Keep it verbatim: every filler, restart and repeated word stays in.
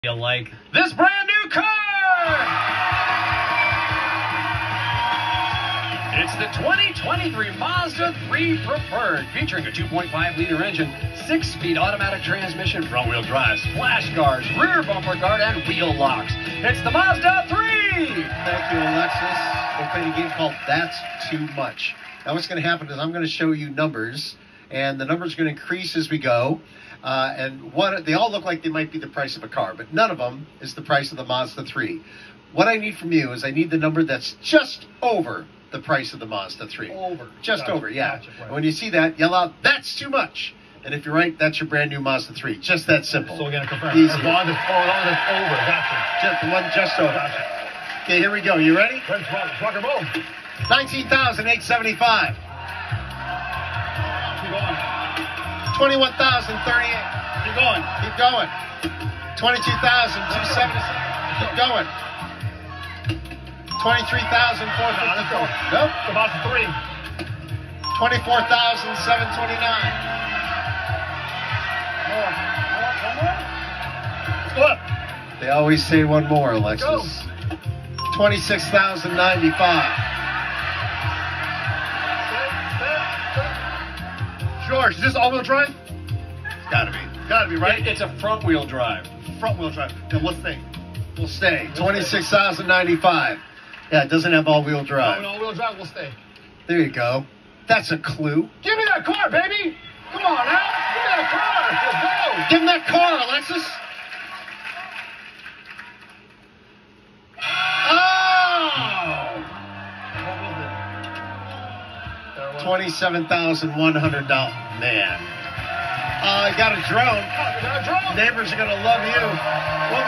You like this brand new car? It's the twenty twenty-three Mazda three Preferred, featuring a two point five liter engine, six-speed automatic transmission, front-wheel drive, splash guards, rear bumper guard, and wheel locks. It's the Mazda three! Thank you, Alexis. We're playing a game called That's Too Much. Now what's going to happen is I'm going to show you numbers, and the numbers are going to increase as we go. Uh, and one, they all look like they might be the price of a car, but none of them is the price of the Mazda three. What I need from you is I need the number that's just over the price of the Mazda three. Over. Just Gotcha. over, yeah. Gotcha. And when you see that, yell out, "That's too much." And if you're right, that's your brand new Mazda three. Just that simple. So we're going to confirm. Easy. As long as, oh, as long as it's over. Gotcha. Just the one just over. Gotcha. Okay, here we go. You ready? Let's rock, rock and roll. nineteen thousand eight hundred seventy-five. Keep going. twenty-one thousand thirty-eight. Keep going. Keep going. twenty-two thousand two hundred seventy-seven. Keep going. twenty-three thousand four hundred fifty-four. Nope. The Mazda three. twenty-four thousand seven hundred twenty-nine. More. More. One more. Let's go up. They always say one more, Alexis. twenty-six thousand ninety-five. George, is this all-wheel drive? Gotta be. Gotta be, right? It's a front-wheel drive. Front-wheel drive. Then we'll stay. We'll stay. twenty-six thousand ninety-five. Yeah, it doesn't have all-wheel drive. No, all-wheel drive, we'll stay. There you go. That's a clue. Give me that car, baby! Come on now! Give me that car! Let's go! Give him that car, Alexis. Oh! twenty-seven thousand one hundred dollars. Man. Uh, I got a drone. Oh, we got a drone! Neighbors are going to love you.